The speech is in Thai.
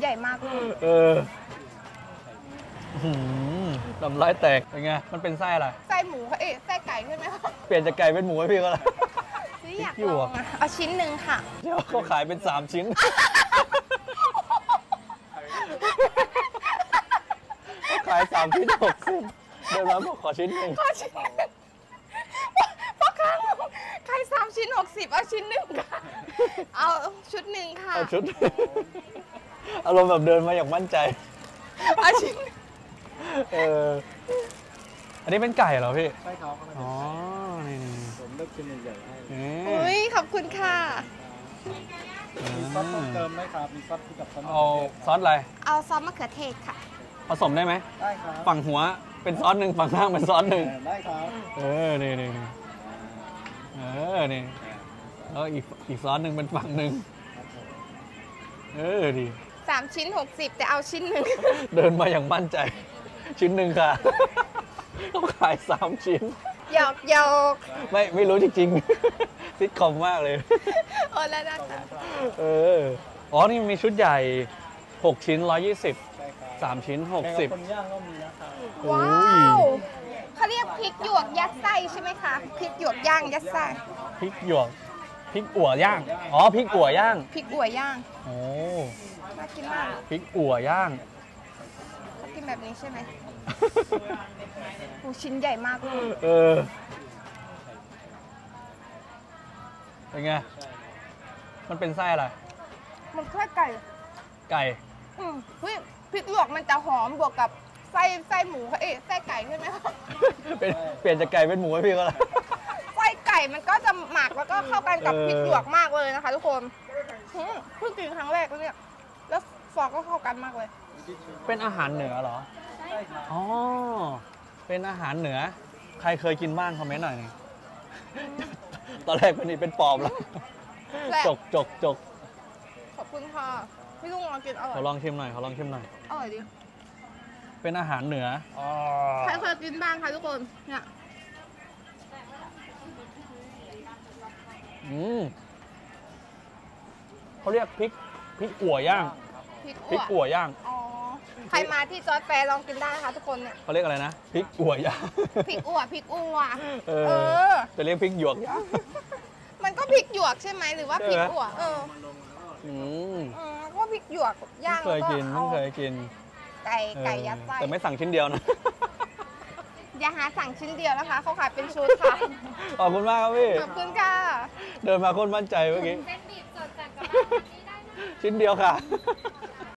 ญ่มากเลยลำลายแตกเป็นไงมันเป็นไส้อะไรไส้หมูค่ะไส้ไก่ใช่ไหมคะเปลี่ยนจากไก่เป็นหมูให้พี่ก็แล้วอยากลองเอาชิ้นหนึ่งค่ะเดี๋ยวเขาขายเป็น3 ชิ้นขาย3 ชิ้น60เดินมาบอกขอชิ้นหนึ่งพ่อค้าขาย3 ชิ้น60เอาชิ้นหนึ่งค่ะเอาชุดหนึ่งค่ะเอาชุดอารมณ์แบบเดินมาอย่างมั่นใจเอาชิ้นอันนี้เป็นไก่เหรอพี่ใช่ครับอ๋อนี่ผมเลือกชิ้นใหญ่ให้อุ้ยขอบคุณค่ะมีซอสเพิ่มเติมไหมครับมีซอสกับซอสเอาซอสอะไรเอาซอสมะเขือเทศค่ะผสมได้ไหมได้ครับฝั่งหัวเป็นซอสหนึ่งฝั่งล่างเป็นซอสหนึ่งได้ครับนี่นี่แล้วอีกซอสหนึ่งเป็นฝั่งหนึ่งดี 3 ชิ้น60แต่เอาชิ้นหนึ่งเดินมาอย่างมั่นใจชิ้นหนึ่งค่ะต้องขาย3 ชิ้นหยอกไม่รู้จริงๆซิทคอมมากเลยแล้วนะคะอ๋อนี่มีชุดใหญ่6 ชิ้น120 3 ชิ้น60 คนย่างก็มีนะครับว้าวเขาเรียกพริกหยวกยัดไส้ใช่ไหมคะพริกหยวกย่างยัดไส้พริกหยวกพริกอั่วย่างอ๋อพริกอั่วย่างพริกอั่วย่างโอ้น่ากินมากพริกอั่วย่างเขากินแบบนี้ใช่ไหมชิ้นใหญ่มากเลยเป็นไงมันเป็นไส้อะไรมันแค่ไก่เฮ้ยพริกหยวกมันจะหอมบวกกับไส้หมูค่ะไส้ไก่ใช่ไหมคะเปลี่ยนจากไก่เป็นหมูให้พี่ก็แล้วไส้ไก่มันก็จะหมักแล้วก็เข้ากันกับพริกหยวกมากเลยนะคะทุกคนเพิ่งกินครั้งแรกแล้วเนี่ยแล้วฟองก็เข้ากันมากเลยเป็นอาหารเหนือเหรออ๋อเป็นอาหารเหนือใครเคยกินบ้างคอมเมนต์หน่อยนึงตอนแรกเป็นปอบแล้วจกขอบคุณค่ะพี่ลุงลองกินอร่อยขอลองชิมหน่อยอร่อยดิเป็นอาหารเหนือใครเคยกินบ้างคะทุกคนเนี่ยเขาเรียกพริกอั่วย่างพริกอั่วย่างใครมาที่จอร์จแฟร์ลองกินได้นะคะทุกคนเนี่ยเขาเรียกอะไรนะพริกอั่วย่างพริกอั่วจะเรียกพริกหยวกย่างมันก็พริกหยวกใช่ไหมหรือว่าพริกอั่วก็พริกหยวกย่างเคยกินไก่ยัดไส้แต่ไม่สั่งชิ้นเดียวนะอย่าหาสั่งชิ้นเดียวนะคะเขาขายเป็นชุดค่ะขอบคุณมากครับพี่ขอบคุณค่ะเดินมาคนมั่นใจเมื่อกี้ชิ้นเดียวค่ะ